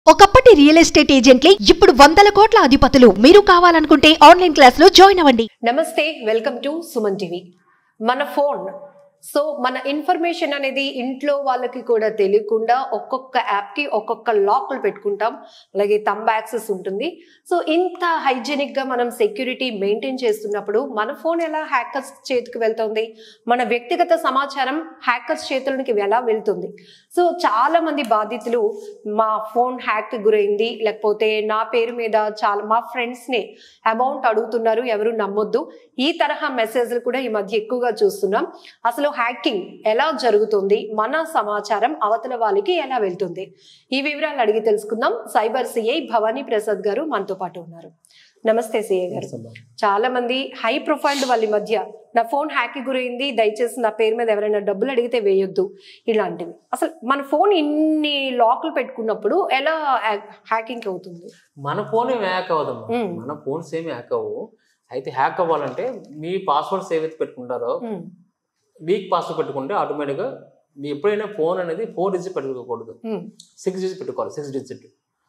ఒకప్పటి real estate ఏజెంట్లే ఇప్పుడు 100 కోట్ల అధిపతులు. మీరు కావాలనుకుంటే ఆన్లైన్ క్లాస్ లో జాయిన్ అవ్వండి. నమస్తే, వెల్కమ్ టు సుమన్ టీవీ. మన ఫోన్ మన ఇన్ఫర్మేషన్ అనేది ఇంట్లో వాళ్ళకి కూడా తెలియకుండా ఒక్కొక్క యాప్కి ఒక్కొక్క లాక్లు పెట్టుకుంటాం. అలాగే థంబ్ యాక్సెస్ ఉంటుంది. సో ఇంత హైజెనిక్గా మనం సెక్యూరిటీ మెయింటైన్ చేస్తున్నప్పుడు మన ఫోన్ ఎలా హ్యాకర్స్ చేతికి వెళ్తుంది, మన వ్యక్తిగత సమాచారం హ్యాకర్స్ చేతులకి ఎలా వెళ్తుంది. సో చాలా మంది బాధితులు మా ఫోన్ హ్యాక్ గురైంది, లేకపోతే నా పేరు మీద చాలా మా ఫ్రెండ్స్ని అమౌంట్ అడుగుతున్నారు, ఎవరు నమ్మొద్దు, ఈ తరహా మెసేజ్లు కూడా ఈ మధ్య ఎక్కువగా చూస్తున్నాం. అసలు హ్యాకింగ్ ఎలా జరుగుతుంది, మన సమాచారం అవతల వాళ్ళకి ఎలా వెళ్తుంది, ఈ వివరాలు అడిగి తెలుసుకుందాం. సైబర్ సిఐ భవానీ ప్రసాద్ గారు మనతో పాటు ఉన్నారు. నమస్తే సిఐ గారు. చాలా మంది హై ప్రొఫైల్ వాళ్ళ మధ్య నా ఫోన్ హ్యాక్ గురైంది, దయచేసి నా పేరు మీద ఎవరైనా డబ్బులు అడిగితే వేయొద్దు, ఇలాంటివి. అసలు మన ఫోన్ ఇన్ని లాక్లు పెట్టుకున్నప్పుడు ఎలా హ్యాకింగ్ అవుతుంది? మన ఫోన్ ఏమి హ్యాక్ అవ్వదమ్మా, మన ఫోన్స్ ఏమి హ్యాక్ అవ్వవు. అయితే హ్యాక్ అవ్వాలంటే మీ పాస్వర్డ్స్ ఏవైతే పెట్టుకుంటారో, వీక్ పాస్వర్డ్ పెట్టుకుంటే ఆటోమేటిక్గా మీ ఎప్పుడైనా ఫోన్ అనేది 4 డిజిట్ పెట్టుకోకూడదు, 6 డిజిట్ పెట్టుకోవాలి. 6 డిజిట్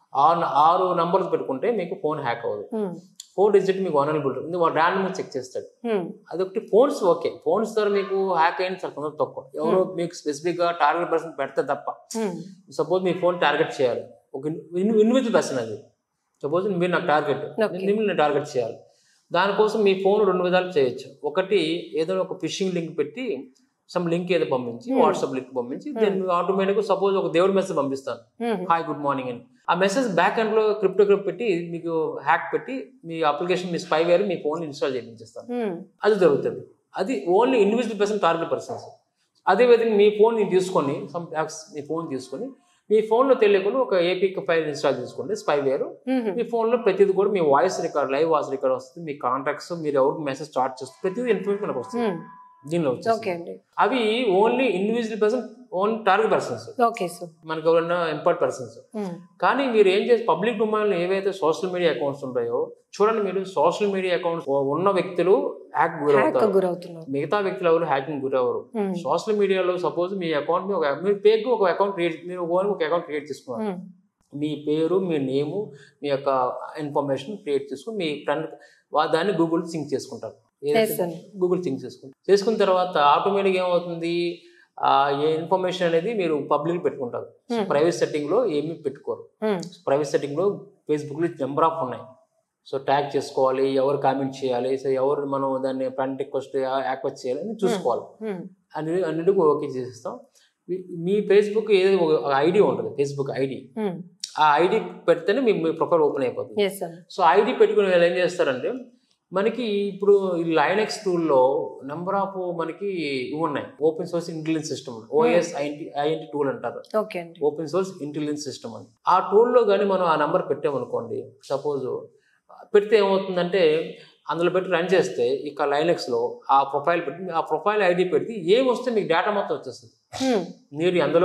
6 నంబర్స్ పెట్టుకుంటే మీకు ఫోన్ హ్యాక్ అవ్వదు. 4 డిజిట్ మీకు వనరబుల్ ఉంటుంది, వాడు ర్యాండమ్గా చెక్ చేస్తాడు. అదొకటి. ఫోన్స్ ఓకే, ఫోన్స్ ద్వారా మీకు హ్యాక్ అయిన చాలా తక్కువ. ఎవరో మీకు స్పెసిఫిక్గా టార్గెట్ పర్సన్ పెడితే తప్ప. సపోజ్ మీ ఫోన్ టార్గెట్ చేయాలి, ఒక ఇండివిజువల్ పర్సన్, అది సపోజ్ మీరు నాకు టార్గెట్, నేను టార్గెట్ చేయాలి. దానికోసం మీ ఫోన్ 2 విధాలు చేయొచ్చు. ఒకటి, ఏదైనా ఒక ఫిషింగ్ లింక్ పెట్టి సమ్ లింక్ ఏదో పంపించి, వాట్సాప్ లింక్ పంపించి, నేను ఆటోమేటిక్గా సపోజ్ ఒక దేవుడి మెసేజ్ పంపిస్తాను, హాయ్ గుడ్ మార్నింగ్ అని. ఆ మెసేజ్ బ్యాక్ ఎండ్ లో క్రిప్టోగ్రాఫ్ పెట్టి మీకు హ్యాక్ పెట్టి మీ అప్లికేషన్, మీ స్పైవేర్ మీ ఫోన్ ఇన్స్టాల్ చేయించేస్తాను. అది జరుగుతుంది. అది only individual person, target persons. అదేవిధంగా మీ ఫోన్ తీసుకొని, సమ్ యాప్స్ మీ ఫోన్ తీసుకొని మీ ఫోన్లో తెలియకుండా ఒక ఏపీకి ఫైల్ ఇన్స్టాల్ చేసుకుంటే స్పైవేర్, మీ ఫోన్లో ప్రతిదీ కూడా మీ voice record, live voice record వస్తుంది, మీ కాంటాక్ట్స్, మీరు ఎవరికి మెసేజ్ స్టార్ట్ చేస్తుంది, ప్రతిదీ ఇన్ఫర్మేషన్ మనకు వస్తుంది దీనిలో వచ్చేసి. అవి only individual person, only target persons, మనకు ఎవరైనా ఇంపార్టెంట్ పర్సన్స్. కానీ మీరు ఏం చేసి పబ్లిక్ డొమైన్లో ఏవైతే సోషల్ మీడియా అకౌంట్స్ ఉంటాయో చూడండి, మీరు సోషల్ మీడియా అకౌంట్స్ ఉన్న వ్యక్తులు హ్యాక్ గురవుతారు, మిగతా వ్యక్తులు ఎవరు హ్యాకింగ్ గురవరు. సోషల్ మీడియాలో సపోజ్ మీ అకౌంట్ మీ పేరుకి ఒక అకౌంట్ క్రియేట్, మీరు ఒక అకౌంట్ క్రియేట్ చేసుకున్నారు, మీ పేరు, మీ నేము, మీ యొక్క ఇన్ఫర్మేషన్ క్రియేట్ చేసుకుని మీ ఫ్రెండ్ దాన్ని గూగుల్ సింక్ చేసుకుంటారు. గూగుల్ సింక్ చేసుకున్న తర్వాత ఆటోమేటిక్గా ఏమవుతుంది, ఏ ఇన్ఫర్మేషన్ అనేది మీరు పబ్లిక్ పెట్టుకుంటారు. ప్రైవేట్ సెట్టింగ్ లో ఏమీ పెట్టుకోరు. ప్రైవేట్ సెట్టింగ్ లో ఫేస్బుక్ లో నెంబర్ ఆఫ్ ఉన్నాయి. సో ట్యాగ్ చేసుకోవాలి, ఎవరు కామెంట్ చేయాలి, సో ఎవరు మనం దాన్ని ఫ్రెండ్ రిక్వెస్ట్ యాక్వెస్ట్ చేయాలి అని చూసుకోవాలి. అన్నిటికీ ఓకే చేసేస్తాం. మీ ఫేస్బుక్ ఏదో ఒక ఐడి ఉంటుంది, ఫేస్బుక్ ఐడి, ఆ ఐడి పెడితేనే మీ ప్రొఫైల్ ఓపెన్ అయిపోతుంది. సో ఐడి పెట్టుకుని వీళ్ళు ఏం చేస్తారంటే, మనకి ఇప్పుడు ఈ లైనెక్స్ టూల్లో నెంబర్ ఆఫ్ మనకి ఇవి ఉన్నాయి, open source intelligence system, OS INT tool అంటారు, ఓపెన్ సోర్స్ ఇంటెలిజెన్స్ సిస్టమ్ అని. ఆ టూల్లో కానీ మనం ఆ నెంబర్ పెట్టామనుకోండి, సపోజ్ పెడితే ఏమవుతుందంటే, అందులో పెట్టి రన్ చేస్తే ఇక లైనెక్స్లో ఆ ప్రొఫైల్ పెట్టి, ఆ ప్రొఫైల్ ఐడి పెట్టి ఏం వస్తే మీకు డేటా మొత్తం వచ్చేస్తుంది. మీరు అందులో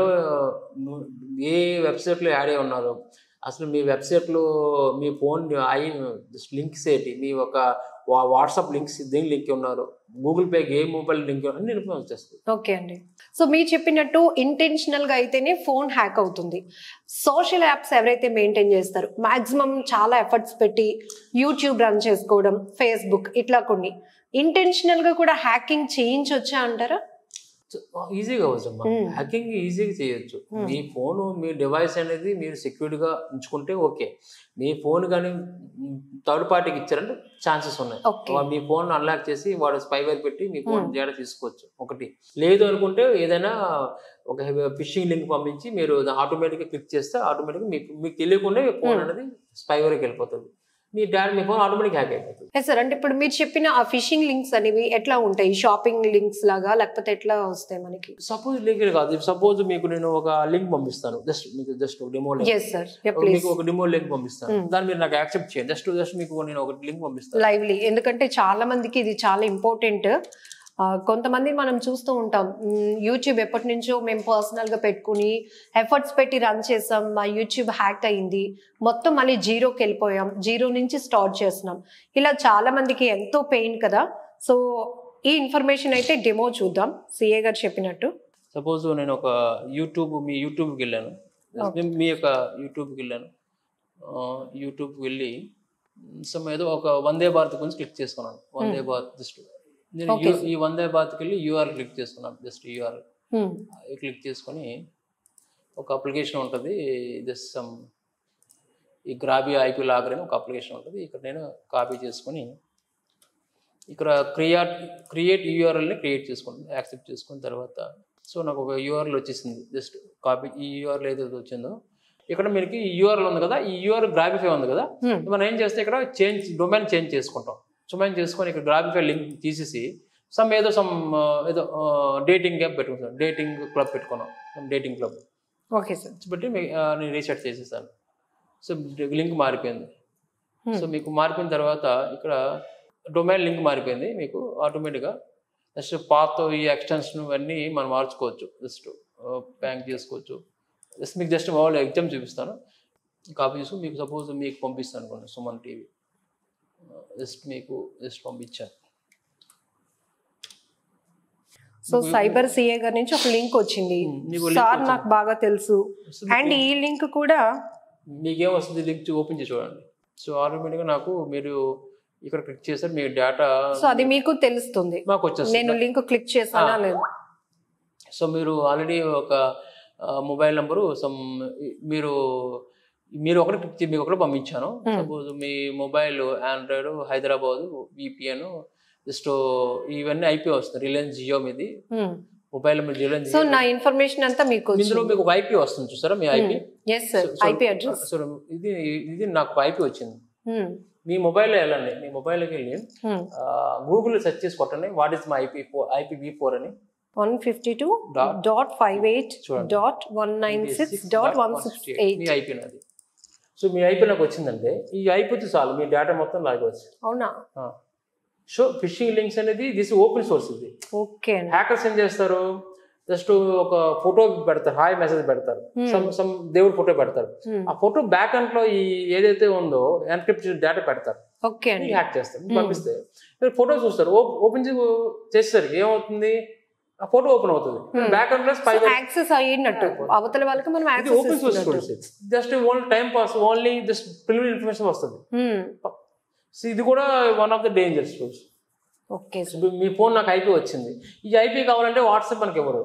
ఏ వెబ్సైట్లో యాడ్ అయి ఉన్నారో, అసలు మీ వెబ్సైట్లో మీ ఫోన్ లింక్స్ ఏంటి, మీ ఒక వాట్సాప్ లింక్స్ దేని లింక్ ఉన్నారు, గూగుల్ పేకి ఏ మొబైల్ లింక్, అన్ని ఇన్ఫర్మేషన్ వచ్చేస్తుంది. ఓకే అండి. సో మీరు చెప్పినట్టు ఇంటెన్షనల్ గా అయితేనే ఫోన్ హ్యాక్ అవుతుంది. సోషల్ యాప్స్ ఎవరైతే మెయింటైన్ చేస్తారో మాక్సిమం చాలా ఎఫర్ట్స్ పెట్టి యూట్యూబ్ రన్ చేసుకోవడం, ఫేస్బుక్, ఇట్లా కొన్ని ఇంటెన్షనల్ గా కూడా హ్యాకింగ్ చేయించొచ్చా అంటారా? ఈజీగా అవసరం, హ్యాకింగ్ ఈజీగా చేయొచ్చు. మీ ఫోన్, మీ డివైస్ అనేది మీరు సెక్యూర్డ్గా ఉంచుకుంటే ఓకే. మీ ఫోన్ కానీ థర్డ్ పార్టీకి ఇచ్చారంటే ఛాన్సెస్ ఉన్నాయి. మీ ఫోన్ అన్లాక్ చేసి వాడు స్పైవేర్ పెట్టి మీ ఫోన్ డేటా తీసుకోవచ్చు. ఒకటి లేదు అనుకుంటే ఏదైనా ఒక ఫిషింగ్ లింక్ పంపించి మీరు ఆటోమేటిక్గా క్లిక్ చేస్తే ఆటోమేటిక్గా మీకు తెలియకుండా ఫోన్ అనేది స్పైవేర్కి వెళ్ళిపోతుంది, మీ ఫోన్ ఆటోమేటిక్ హ్యాక్ అయిపోతుంది. సార్, అంటే ఇప్పుడు మీరు చెప్పిన ఆ ఫిషింగ్ లింక్స్ అనేవి ఎట్లా ఉంటాయి? షాపింగ్ లింక్స్ లాగా, లేకపోతే ఎట్లా వస్తాయి మనకి? సపోజ్ లింక్ కాదు, సపోజ్ మీకు నేను ఒక లింక్ పంపిస్తాను, జస్ట్ ఒక డెమో లింక్, మీకు ఒక డెమో లింక్ పంపిస్తాను, దాన్ని మీరు నాకు యాక్సెప్ట్ చేయండి. జస్ట్ మీకు నేను ఒక లింక్ పంపిస్తాను లైవ్లీ. ఎందుకంటే చాలా మందికి ఇది చాలా ఇంపార్టెంట్. కొంతమంది మనం చూస్తూ ఉంటాం, యూట్యూబ్ ఎప్పటి నుంచో మేము పర్సనల్గా పెట్టుకుని ఎఫర్ట్స్ పెట్టి రన్ చేసాం, మా యూట్యూబ్ హ్యాక్ అయింది, మొత్తం మళ్ళీ జీరోకి వెళ్ళిపోయాం, జీరో నుంచి స్టార్ట్ చేస్తున్నాం. ఇలా చాలా మందికి ఎంతో పెయిన్ కదా. సో ఈ ఇన్ఫర్మేషన్ అయితే డెమో చూద్దాం సిఏ గారు చెప్పినట్టు. సపోజ్ నేను ఒక మీ యూట్యూబ్కి వెళ్ళాను, మీ యొక్క యూట్యూబ్కి వెళ్ళాను, యూట్యూబ్కి వెళ్ళి సమ్ ఏదో ఒక వందే భారత్ గురించి క్లిక్ చేసుకున్నాను. వందే భారత్ జస్ట్ నేను ఈ వందే భారత్కి వెళ్ళి యూఆర్ క్లిక్ చేసుకున్నాను. జస్ట్ యూఆర్ క్లిక్ చేసుకొని ఒక అప్లికేషన్ ఉంటుంది. జస్ట్ సమ్ ఈ గ్రాబీ ఐపీ లాగర్ అని ఒక అప్లికేషన్ ఉంటుంది. ఇక్కడ నేను కాపీ చేసుకొని ఇక్కడ క్రియేట్ యూఆర్ఎల్ని క్రియేట్ చేసుకుంటాను. యాక్సెప్ట్ చేసుకున్న తర్వాత సో నాకు ఒక యూఆర్ఎల్ వచ్చేసింది. జస్ట్ కాపీ ఈ యూఆర్ఎల్ ఏదైతే వచ్చిందో ఇక్కడ మనకి ఈ యూఆర్ఎల్ ఉంది కదా, ఈ యూఆర్ఎల్ గ్రాబిఫై ఉంది కదా, మనం ఏం చేస్తే ఇక్కడ డొమైన్ చేంజ్ చేసుకుంటాం. డొమైన్ చేసుకొని ఇక్కడ గ్రాబిఫై లింక్ తీసేసి ఏదో డేటింగ్ యాప్ పెట్టుకుంటాం. డేటింగ్ క్లబ్ పెట్టుకున్నాం. డేటింగ్ క్లబ్ ఓకే సార్ పెట్టి నేను రీసెట్ చేసేసాను. సో లింక్ మారిపోయింది. సో మీకు మారిపోయిన తర్వాత ఇక్కడ డొమైన్ లింక్ మారిపోయింది. మీకు ఆటోమేటిక్గా జస్ట్ పాత్ ఈ ఎక్స్టెన్షన్ అన్నీ మనం మార్చుకోవచ్చు. జస్ట్ బ్యాంక్ చేసుకోవచ్చు. జస్ట్ మీకు జస్ట్ వాళ్ళు ఎగ్జామ్ చూపిస్తాను. కాపీ చేసుకుని మీకు సపోజ్ మీకు పంపిస్తాను అనుకోండి. సుమన్ టీవీ జస్ట్ పంపించాను. సో సైబర్ సిఏ గారి నుంచి ఒక లింక్ వచ్చింది సార్, నాకు బాగా తెలుసు. అండ్ ఈ లింక్ కూడా మీకేం వస్తుంది, లింక్ ఓపెన్ చేసి చూడండి. సో ఆటోమేటిక్గా నాకు మీరు ఇక్కడ క్లిక్ చేస్తారు, మీ డేటా సో అది మీకు తెలుస్తుంది. మాకు వచ్చేస్తుంది. నేను లింక్ క్లిక్ చేసానా లేదు. సో మీరు ఆల్రెడీ ఒక మొబైల్ నెంబరు మీరు ఒకటి క్లిక్ చేసి మీకు ఒకటి పంపించాను. సపోజ్ మీ mobile Android Hyderabad VPN just ఇవన్నీ ఐపీ వస్తుంది. రిలయన్స్ జియో మీది మొబైల్ రిలయన్స్. సో నా ఇన్ఫర్మేషన్ అంతా మీకు ఇందులో మీకు ఒక ఐపీ వస్తుంది చూసారా, మీ ఐపీ. IP address. సో ఇది నాకు ఐపీ వచ్చింది. మీ మొబైల్లో వెళ్ళండి. మీ మొబైల్కి వెళ్ళి గూగుల్ సెర్చ్ చేసి కొట్టండి వాట్ ఈస్ మై IPv4 అని. 152.58.196.168 మీ ఐపీ నాది. సో మీ ఐపీ నాకు వచ్చిందంటే ఈ ఐపీతో చాలు మీ డేటా మొత్తం లాగవచ్చు. అవునా? సో ఫిషింగ్ లింక్స్ అనేది దిస్ ఓపెన్ సోర్స్. ఇది ఓకే. హ్యాకర్స్ ఏం చేస్తారు, జస్ట్ ఒక ఫోటో పెడతారు, హాయ్ మెసేజ్ పెడతారు, సమ్ దేవుడి ఫోటో పెడతారు. ఆ ఫోటో బ్యాక్ ఎండ్ లో ఈ ఏదైతే ఉందో ఎన్క్రిప్ట్ డేటా పెడతారు. ఓకే. హ్యాక్ చేస్తారు. పంపిస్తే ఫోటో చూస్తారు, ఓపెన్ చేసేసరికి ఏమవుతుంది, ఆ ఫోటో ఓపెన్ అవుతుంది. బ్యాక్ ఎండ్ లో యాక్సెస్ అయ్యినట్టు అవతల వాళ్ళకి మనం access open source. Just only time pass, only just preliminary information వస్తుంది. సో ఇది కూడా one of the dangers tools. Okay. మీ ఫోన్ నాకు ఐపీ వచ్చింది, ఈ ఐపీ కావాలంటే వాట్సాప్ మనకి ఇవ్వరు,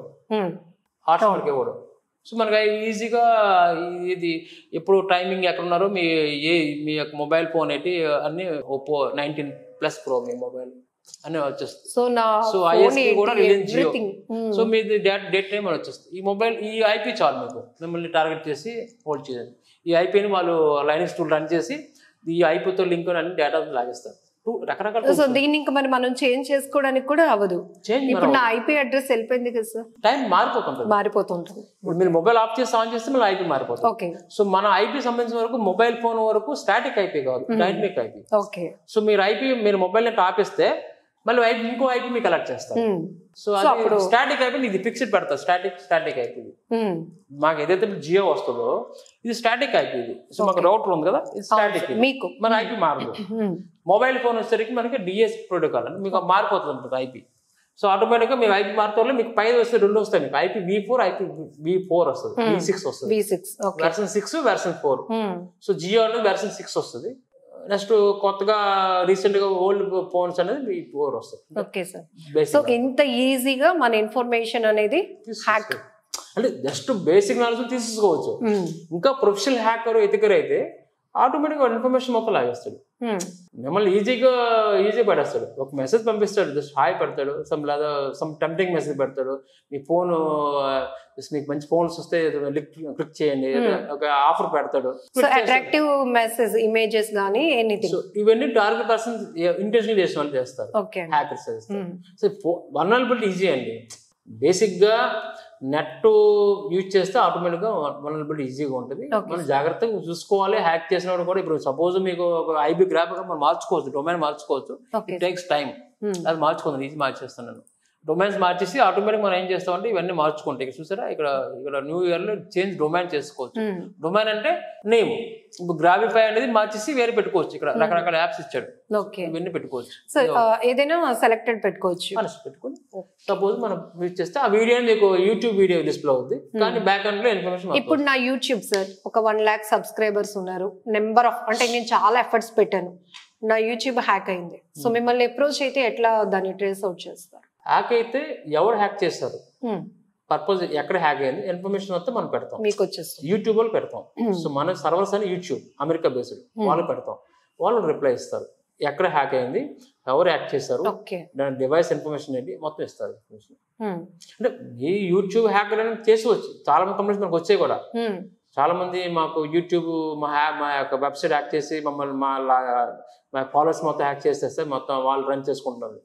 సో మనకి ఈజీగా ఇది ఎప్పుడు టైమింగ్ ఎక్కడ ఉన్నారో మీ యొక్క మొబైల్ ఫోన్ ఏంటి అన్ని Oppo 19+ Pro మీ మొబైల్ అన్నీ వచ్చేస్తుంది. సో ఐఎస్పీ కూడా రిలయన్స్ జియో. సో మీది డేట్ టైం అని వచ్చేస్తుంది. ఈ మొబైల్ ఈ ఐపీ చాలు మీకు మిమ్మల్ని టార్గెట్ చేసి హోల్డ్ చేయండి. ఈ ఐపీని వాళ్ళు లైనక్స్ టూల్ రన్ చేసి ఈ ఐపీతో లింక్ అన్ని డేటా లాగేస్తారు. రకరకాల. సో దీన్ని ఇంకా మరి మనం చేంజ్ చేసుకోవడానికి కూడా అవ్వదు. ఇప్పుడు నా ఐపీ అడ్రస్ వెళ్ళిపోయింది కదా సార్, టైం మారిపోతుంటుంది. ఇప్పుడు మీరు మొబైల్ ఆఫ్ చేసి ఆన్ చేస్తే మళ్ళీ ఐపీ మారిపోతుంది. ఓకే. సో మన ఐపీ సంబంధించిన వరకు మొబైల్ ఫోన్ వరకు స్టాటిక్ ఐపీ కాదు, డైనమిక్ ఐపీ. ఓకే. సో మీరు మొబైల్ నెట్ ఆపేస్తే మళ్ళీ ఇంకో ఐపీ మీకు అలర్ట్ చేస్తారు. సో అది స్టాటిక్ ఐపీ, ఇది ఫిక్స్డ్ పెడతారు. స్టాటిక్ ఐపీ మాకు ఏదైతే జియో వస్తుందో ఇది స్టాటిక్ ఐపీ. ఇది సో మాకు రౌటర్ ఉంది కదా, ఇది స్టాటిక్. మీకు మన ఐపీ మారదు. మొబైల్ ఫోన్ వచ్చేసరికి మనకి డిఎస్ ప్రోటోకాల్ అని మీకు మారిపోతుంది ఐపీ. సో ఆటోమేటిక్గా మీకు ఐపీ మారుతాలో మీకు 5 వస్తే 2 వస్తాయి. మీకు IPv4 IPv4 వస్తుంది, V6 వస్తుంది, వెర్షన్ 6 వెర్షన్ 4. సో జియో అనేది వెర్షన్ 6 వస్తుంది. నెక్స్ట్ కొత్తగా రీసెంట్ గా ఓల్డ్ ఫోన్స్ అనేది V4 వస్తుంది. Okay sir. సో ఇంత ఈజీగా మన ఇన్ఫర్మేషన్ అనేది హ్యాక్ అంటే జస్ట్ బేసిక్ నాలెడ్జ్ తీసుకోవచ్చు. ఇంకా ప్రొఫెషనల్ హ్యాకర్ ఎతికర్ అయితే ఆటోమేటిక్గా ఇన్ఫర్మేషన్ మొత్తం లాగేస్తాడు, మిమ్మల్ని ఈజీగా పడేస్తాడు. ఒక మెసేజ్ పంపిస్తాడు, జస్ట్ హాయ్ పెడతాడు, సమ్ టెంప్టింగ్ మెసేజ్ పెడతాడు. మీ ఫోన్ మీకు మంచి ఫోన్స్ వస్తే క్లిక్ చేయండి, ఒక ఆఫర్ పెడతాడు. సో అట్రాక్టివ్ మెసేజ్ ఇమేజెస్ గానీ ఎనీథింగ్. ఇవన్నీ టార్గెట్ పర్సన్ ఇంటెన్షనల్ చేసిన వాళ్ళు చేస్తారు, హ్యాకర్స్. సో వల్నరబిలిటీ ఈజీ అండి. బేసిక్ గా నెట్ యూజ్ చేస్తే ఆటోమేటిక్గా వల్నరబిలిటీ ఈజీగా ఉంటుంది. మనం జాగ్రత్తగా చూసుకోవాలి. హ్యాక్ చేసినప్పుడు కూడా ఇప్పుడు సపోజ్ మీకు ఒక ఐబీ గ్రాఫ్ మనం మార్చుకోవచ్చు, డొమైన్ మార్చుకోవచ్చు. It takes time. అది మార్చుకోండి, ఈజీ మార్చేస్తాను నేను. డొమైన్స్ మార్చేసి ఆటోమేటిక్ మనం ఏం చేస్తామంటే ఇవన్నీ మార్చుకుంటాం. ఇక్కడ చూసారా, ఇక్కడ న్యూ ఇయర్ లో చేంజ్ డొమైన్ చేసుకోవచ్చు. డొమైన్ అంటే నేమ్. ఇప్పుడు గ్రావిఫై అనేది మార్చేసి వేరే పెట్టుకోవచ్చు. ఇక్కడ రకరకాల యాప్స్ ఇచ్చాడు, ఇవన్నీ పెట్టుకోవచ్చు. ఏదైనా సెలెక్టెడ్ పెట్టుకోవచ్చు. పెట్టుకొని సపోజ్ మనం యూజ్ చేస్తే ఆ వీడియో మీకు యూట్యూబ్ వీడియో డిస్ప్లే అవుతుంది, కానీ బ్యాక్ ఎండ్ లో ఇన్ఫర్మేషన్. ఇప్పుడు నా యూట్యూబ్ సార్ ఒక 1 lakh సబ్స్క్రైబర్స్ ఉన్నారు, నెంబర్ ఆఫ్ అంటే నేను చాలా ఎఫర్ట్స్ పెట్టాను, నా యూట్యూబ్ హ్యాక్ అయింది. సో మిమ్మల్ని అప్రోచ్ అయితే ఎట్లా దాన్ని ట్రేస్ అవుట్ చేస్తారు? హ్యాక్ అయితే ఎవరు హ్యాక్ చేస్తారు, పర్పస్ ఎక్కడ హ్యాక్ అయింది, ఇన్ఫర్మేషన్ అంతా మనం పెడతాం, మీకు వచ్చేస్తుంది. యూట్యూబ్ వాళ్ళు పెడతాం. సో మన సర్వర్స్ అని యూట్యూబ్ అమెరికా బేస్డ్ వాళ్ళు పెడతాం, వాళ్ళు రిప్లై ఇస్తారు ఎక్కడ హ్యాక్ అయింది, ఎవరు హ్యాక్ చేస్తారు, దాని డివైస్ ఇన్ఫర్మేషన్ ఏంటి మొత్తం ఇస్తారు. అంటే ఈ యూట్యూబ్ హ్యాక్ చేసుకోవచ్చు. చాలా మంది కంప్లైంట్స్ మనకు వచ్చాయి కూడా. చాలా మంది మాకు యూట్యూబ్ మా యొక్క వెబ్సైట్ హ్యాక్ చేసి మమ్మల్ని మా ఫాలోవర్స్ మొత్తం హ్యాక్ చేసేస్తే మొత్తం వాళ్ళు రన్ చేసుకుంటారు.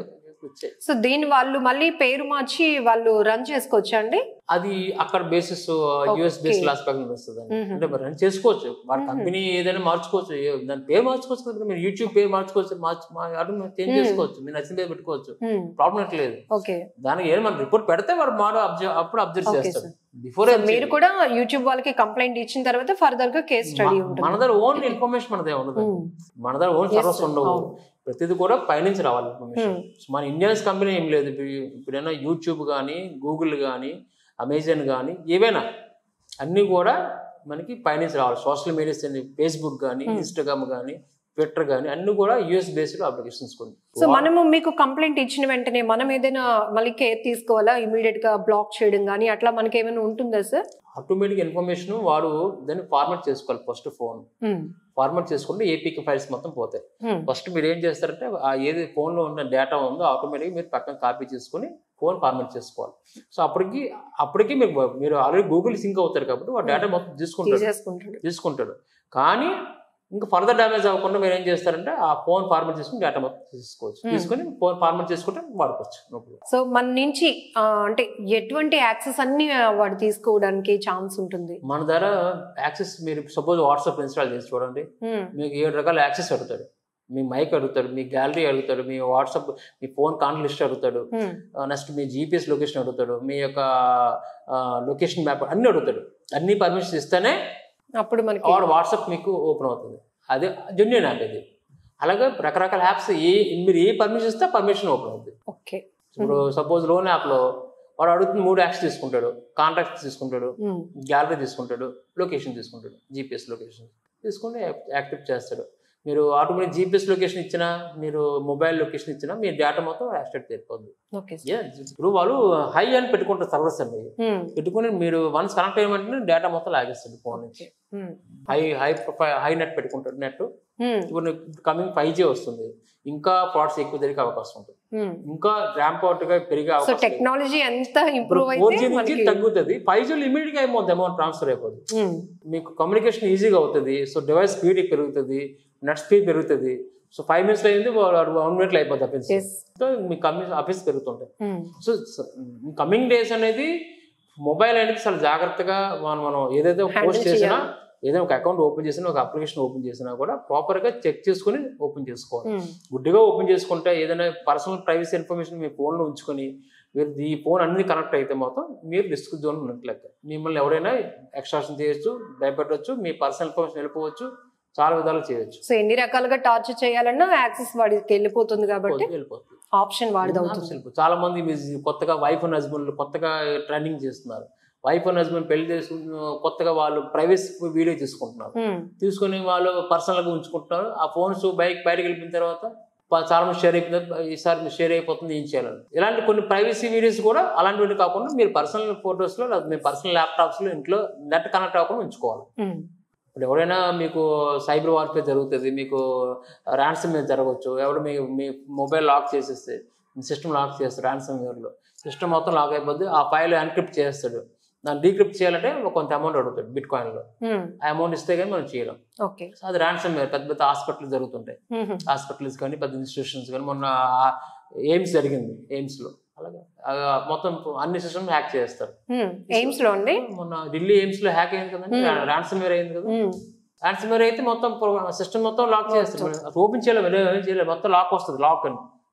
సో దీని వాళ్ళు మళ్ళీ పేరు మార్చి వాళ్ళు రన్ చేసుకోవచ్చు అండి? అది అక్కడ బేసిస్ యుఎస్ బేస్ ఆస్పెక్ట్ వస్తుంది. అంటే రన్ చేసుకోవచ్చు, వాళ్ళ కంపెనీ ఏదైనా మార్చుకోవచ్చు, దాని పేరు మార్చుకోవచ్చు కదా. మీరు యూట్యూబ్ పేరు మార్చుకోవచ్చు, చేంజ్ చేసుకోవచ్చు, మీరు నచ్చిన పేరు పెట్టుకోవచ్చు, ప్రాబ్లం లేదు. దానికి ఏదో మనం రిపోర్ట్ పెడితే వాడు అప్పుడు అబ్జర్వ్ చేస్తారు. బిఫోర్ మీరు కూడా యూట్యూబ్ వాళ్ళకి కంప్లైంట్ ఇచ్చిన తర్వాత ఫర్దర్ గా కేస్ స్టడీ ఉంటుంది. మన దగ్గర ఓన్ ఇన్ఫర్మేషన్ మనదే ఉండదు, మన దగ్గర ఓన్ సర్వర్స్ ఉండవు, ప్రతిది కూడా పైనుంచి రావాలి ఇన్ఫర్మేషన్. మన ఇండియన్స్ కంపెనీ ఏం లేదు. ఇప్పుడైనా యూట్యూబ్ కానీ, గూగుల్ కానీ, అమెజాన్ కానీ, ఏవైనా అన్నీ కూడా మనకి పైనుంచి రావాలి. సోషల్ మీడియాస్ అని ఫేస్బుక్ కానీ, ఇన్స్టాగ్రామ్ కానీ, ట్విట్టర్ కానీ అన్ని కూడా యూఎస్ బేస్డ్ అప్లికేషన్స్ కొన్ని. సో మనము మీకు కంప్లైంట్ ఇచ్చిన వెంటనే మనం ఏదైనా మళ్ళీ కేర్ తీసుకోవాలా, ఇమీడియట్ గా బ్లాక్ చేయడం కానీ అట్లా మనకి ఏమైనా ఉంటుందా సార్? ఆటోమేటిక్ ఇన్ఫర్మేషన్ వాడు దాన్ని ఫార్మాట్ చేసుకోవాలి. ఫస్ట్ ఫోన్ ఫార్మాట్ చేసుకుంటే ఏపీకి ఫైల్స్ మొత్తం పోతాయి. ఫస్ట్ మీరు ఏం చేస్తారంటే ఆ ఏది ఫోన్ లో ఉన్న డేటా ఉందో ఆటోమేటిక్ మీరు పక్కన కాపీ చేసుకుని ఫోన్ ఫార్మాట్ చేసుకోవాలి. సో అప్పటికి మీరు ఆల్రెడీ గూగుల్ సింక్ అవుతారు కాబట్టి ఆ డేటా మొత్తం తీసుకుంటాడు. కానీ ఇంకా ఫర్దర్ డ్యామేజ్ అవ్వకుండా మీరు ఏం చేస్తారంటే ఆ ఫోన్ ఫార్మాట్ చేసుకుని డేటా మొత్తం తీసుకోవచ్చు, తీసుకొని ఫోన్ ఫార్మాట్ చేసుకుంటే వాడుకోవచ్చు. సో మన నుంచి అంటే ఎటువంటి యాక్సెస్ అన్ని వాడు తీసుకోవడానికి ఛాన్స్ ఉంటుంది? మన ద్వారా యాక్సెస్ మీరు సపోజ్ వాట్సాప్ ఇన్స్టాల్ చేసి చూడండి, మీకు 7 రకాల యాక్సెస్ అడుగుతాడు. మీ మైక్ అడుగుతాడు, మీ గ్యాలరీ అడుగుతాడు, మీ వాట్సాప్, మీ ఫోన్ కాంటాక్ట్ లిస్ట్ అడుగుతాడు, నెక్స్ట్ మీ జీపీఎస్ లొకేషన్ అడుగుతాడు, మీ యొక్క లొకేషన్ మ్యాప్ అన్ని అడుగుతాడు. అన్ని పర్మిషన్స్ ఇస్తేనే అప్పుడు మనకి వాట్సాప్ మీకు ఓపెన్ అవుతుంది. అదే జెన్యూన్ యాప్ ఇది. అలాగే రకరకాల యాప్స్ మీరు ఏ పర్మిషన్ ఇస్తే పర్మిషన్ ఓపెన్ అవుతుంది. ఇప్పుడు సపోజ్ లోన్ యాప్ లో వాడు అడుగుతుంది 3 యాప్స్ తీసుకుంటాడు, కాంటాక్ట్స్ తీసుకుంటాడు, గ్యాలరీ తీసుకుంటాడు, లొకేషన్ తీసుకుంటాడు, జీపీఎస్ లొకేషన్ తీసుకుని యాక్టివ్ చేస్తాడు. మీరు ఆటోమేటిక్ జీపీఎస్ లొకేషన్ ఇచ్చినా, మీరు మొబైల్ లొకేషన్ ఇచ్చినా మీ డేటా మొత్తం యాక్టివేట్ అయిపోద్ది. ఇప్పుడు వాళ్ళు హై అని పెట్టుకుంటారు సర్వర్స్ అండి, పెట్టుకుని మీరు వన్స్ కనెక్ట్ అయ్యమంటే డేటా మొత్తం లాగేస్తుంది ఫోన్ నుంచి. హై నెట్ పెట్టుకుంటారు. నెట్ ఇప్పుడు కమింగ్ 5G వస్తుంది, ఇంకా ఫ్రాడ్స్ ఎక్కువ జరిగే అవకాశం ఉంటుంది, ఇంకా ర్యాంప్ అవుట్ గా పెరిగే అవకాశం. టెక్నాలజీ ఎంత ఇంప్రూవ్ అయితే 4G నుంచి తగ్గుతుంది, 5G ఇమీడియట్ గా అయిపోతుంది, అమౌంట్ ట్రాన్స్ఫర్ అయిపోతుంది, మీకు కమ్యూనికేషన్ ఈజీగా అవుతుంది. సో డివైస్ స్పీడ్ పెరుగుతుంది, నెట్ స్పీడ్ పెరుగుతుంది. సో 5 minutes అయింది 1 minute అయిపోతుంది ఆఫీస్. సో మీ ఆఫీస్ పెరుగుతుంటాయి. సో కమింగ్ డేస్ అనేది మొబైల్ అనేది చాలా జాగ్రత్తగా మనం ఏదైతే పోస్ట్ చేసినా, ఏదైనా ఒక అకౌంట్ ఓపెన్ చేసినా, ఒక అప్లికేషన్ ఓపెన్ చేసినా కూడా ప్రాపర్ గా చెక్ చేసుకుని ఓపెన్ చేసుకోవాలి. గుడ్డిగా ఓపెన్ చేసుకుంటే ఏదైనా పర్సనల్ ప్రైవసీ ఇన్ఫర్మేషన్ మీ ఫోన్ లో ఉంచుకొని మీరు ఈ ఫోన్ అన్ని కనెక్ట్ అయితే మొత్తం మీరు రిస్క్ జోన్ ఉన్నట్లయితే మిమ్మల్ని ఎవరైనా ఎక్స్ట్రాక్షన్ చేయొచ్చు, భయపెట్టవచ్చు, మీ పర్సనల్ ఇన్ఫర్మేషన్ వెళ్ళిపోవచ్చు, చాలా విధాలు చేయొచ్చు. సో ఎన్ని రకాలుగా టార్చర్ చేయాలన్నా యాక్సెస్ వాడికి వెళ్ళిపోతుంది కాబట్టి ఆప్షన్ వాడదవుతుంది. చాలా మంది కొత్తగా వైఫ్ అండ్ హస్బెండ్ కొత్తగా ట్రెండింగ్ చేస్తున్నారు. వైఫ్ అండ్ హస్బెండ్ పెళ్లి చేసుకున్న కొత్తగా వాళ్ళు ప్రైవసీ వీడియో తీసుకుంటున్నారు, తీసుకుని వాళ్ళు పర్సనల్ గా ఉంచుకుంటున్నారు. ఆ ఫోన్స్ బయటకు వెళ్ళిన తర్వాత చాలా మంది షేర్ అయిపోతుంది, ఈసారి మీరు షేర్ అయిపోతుంది, ఏం చేయాలని. ఇలాంటి కొన్ని ప్రైవసీ వీడియోస్ కూడా అలాంటివి కాకుండా మీరు పర్సనల్ ఫొటోస్ లో, మీ పర్సనల్ ల్యాప్టాప్స్ లో ఇంట్లో నెట్ కనెక్ట్ అవ్వకుండా ఉంచుకోవాలి. ఇప్పుడు ఎవరైనా మీకు సైబర్ వార్ఫేర్ జరుగుతుంది, మీకు ర్యాన్సమ్ వేర్ జరగవచ్చు, ఎవరు మీ మొబైల్ లాక్ చేసేస్తే, మీ సిస్టమ్ లాక్ చేస్తారు ర్యాన్సమ్ వేర్లో, సిస్టమ్ మొత్తం లాక్ అయిపోద్ది, ఆ ఫైల్ ఎన్క్రిప్ట్ చేస్తాడు. దాన్ని డీక్రిప్ట్ చేయాలంటే కొంత అమౌంట్ అడుగుతాడు బిట్ కాయిన్ లో, ఆ అమౌంట్ ఇస్తే కానీ మనం చేయలేం. అది ర్యాన్సమ్ వేర్ పెద్ద పెద్ద హాస్పిటల్స్ జరుగుతుంటాయి, హాస్పిటల్స్ కానీ పెద్ద ఇన్స్టిట్యూషన్స్ కానీ. మొన్న ఎయిమ్స్ జరిగింది, ఎయిమ్స్ లో అలాగే మొత్తం అన్ని సిస్టమ్ హ్యాక్ చేస్తారు. ఎయిమ్స్ లో అండి మొన్న ఢిల్లీ ఎయిమ్స్ లో హ్యాక్ అయింది కదండి, ర్యాన్సమ్ వేర్ అయింది కదా. ర్యాన్సమ్ వేర్ అయితే మొత్తం సిస్టమ్ మొత్తం లాక్ చేస్తారు, ఓపెన్ చేయలేదు, మొత్తం లాక్ వస్తుంది, లాక్ అని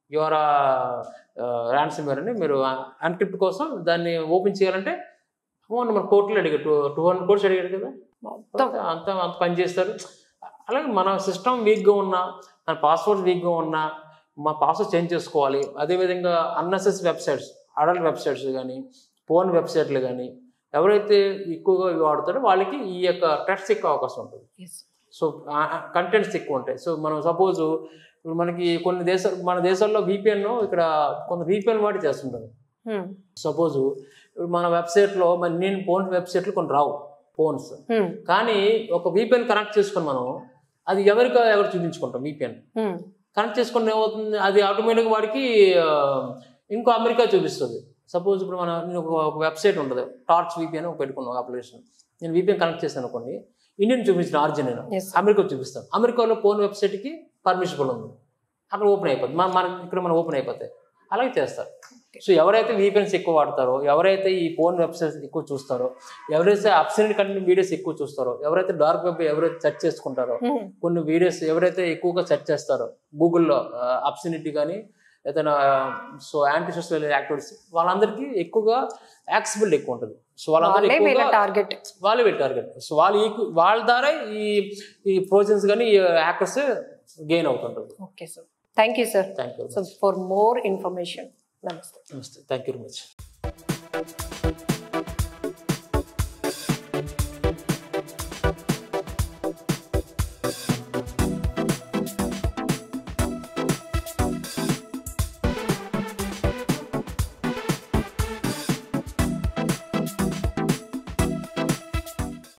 యువర్ ర్యాన్సమ్వేర్ అని మీరు ఎన్క్రిప్ట్ కోసం దాన్ని ఓపెన్ చేయాలంటే అమౌంట్ మన కోర్టులో అడిగారు 200 crores అడిగారు కదా, అంత పని చేస్తారు. అలాగే మన సిస్టమ్ వీక్గా ఉన్నా, మన పాస్వర్డ్స్ వీక్గా ఉన్నా, మా పాస్వర్డ్ చేంజ్ చేసుకోవాలి. అదేవిధంగా అన్నెసెసరీ వెబ్సైట్స్, అడల్ట్ వెబ్సైట్స్ కానీ, ఫోన్ వెబ్సైట్లు కానీ ఎవరైతే ఎక్కువగా వాడుతారో వాళ్ళకి ఈ యొక్క థ్రెట్స్ ఎక్కువ అవకాశం ఉంటుంది. సో కంటెంట్స్ ఎక్కువ ఉంటాయి. సో మనం సపోజ్ ఇప్పుడు మనకి కొన్ని దేశాలు, మన దేశాల్లో VPN ఇక్కడ కొంత VPN వాడి చేస్తుంటారు. సపోజ్ ఇప్పుడు మన వెబ్సైట్లో నేను ఫోన్ వెబ్సైట్లు కొన్ని రావు ఫోన్స్, కానీ ఒక VPN కనెక్ట్ చేసుకుని మనం అది ఎవరు చూపించుకుంటాం. VPN కనెక్ట్ చేసుకుని ఏమవుతుంది, అది ఆటోమేటిక్గా వాడికి ఇంకో అమెరికా చూపిస్తుంది. సపోజ్ ఇప్పుడు నేను ఒక వెబ్సైట్ ఉంటుంది, టార్చ్ VPN పెట్టుకున్నాను ఒక అప్లికేషన్, నేను VPN కనెక్ట్ చేశాను అనుకోండి, ఇండియన్ చూపించిన ఆర్జిన్ నేను అమెరికా చూపిస్తాను. అమెరికాలో ఫోన్ వెబ్సైట్కి పర్మిషబుల్ ఉంది, అక్కడ ఓపెన్ అయిపోతుంది. ఇక్కడ మనం ఓపెన్ అయిపోతాయి. అలాగే చేస్తారు. సో ఎవరైతే VPNs ఎక్కువ వాడతారో, ఎవరైతే ఈ ఫోన్ వెబ్సైట్స్ ఎక్కువ చూస్తారో, ఎవరైతే అబ్సెంట్ కంటెంట్ వీడియోస్ ఎక్కువ చూస్తారో, ఎవరైతే డార్క్ వెబ్ ఎవరైతే సెర్చ్ చేసుకుంటారో, కొన్ని వీడియోస్ ఎవరైతే ఎక్కువగా సెర్చ్ చేస్తారో గూగుల్లో అబ్సెనిటీ కానీ ఏదైనా సో యాంటీ సోషల్ యాక్టివిటీస్, వాళ్ళందరికీ ఎక్కువగా యాక్సెసిబిలిటీ ఎక్కువ ఉంటుంది. సో వాళ్ళందరూ టార్గెట్. సో వాళ్ళ ద్వారా ఈ ప్రోజన్స్ కానీ ఈ హ్యాకర్స్ గెయిన్ అవుతుంటారు. Okay sir, thank you sir. Thank you for more information. నమస్తే. Thank you very much.